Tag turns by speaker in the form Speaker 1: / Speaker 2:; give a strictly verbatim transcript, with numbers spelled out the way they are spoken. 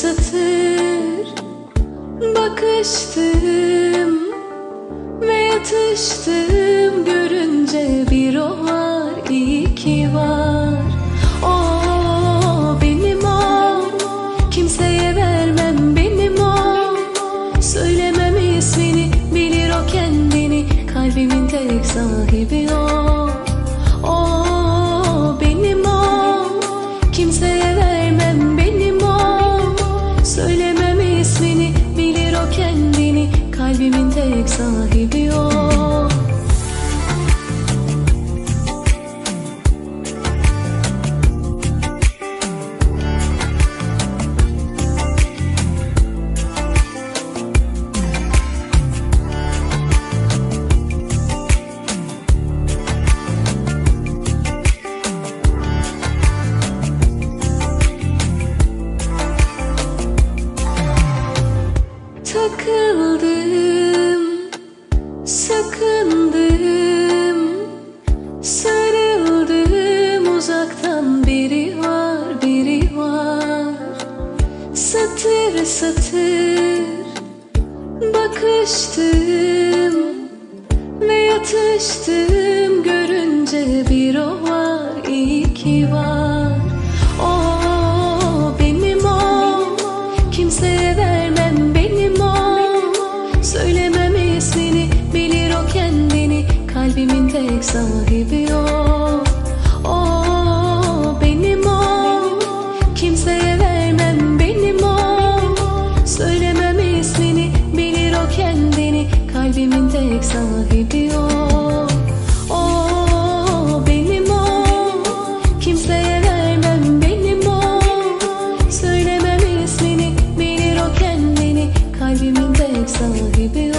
Speaker 1: satır bakıştım ve yatıştım, görünce bir o var, iyi ki var. O benim, o kimseye vermem, benim o. Söylemem ismini, bilir o kendini, kalbimin tek sahibi o. O benim, o kimseye vermem, benim o. Söylemem ismini, bilir o kendini, kalbimin tek sahibi o. Takıldım, sakındım, sarıldım, uzaktan biri var, biri var. Satır satır bakıştım ve yatıştım, görünce bir o var, iyi ki var. O benim, o kimseye vermem, benim o. Söylemem ismini, bilir o kendini, kalbimin tek sahibi o. O benim, o kimseye vermem, benim o. Söylemem ismini, bilir o kendini, kalbimin tek sahibi o. O benim, o kimseye vermem, benim o. Söylemem ismini, bilir o kendini, kalbimin tek sahibi o.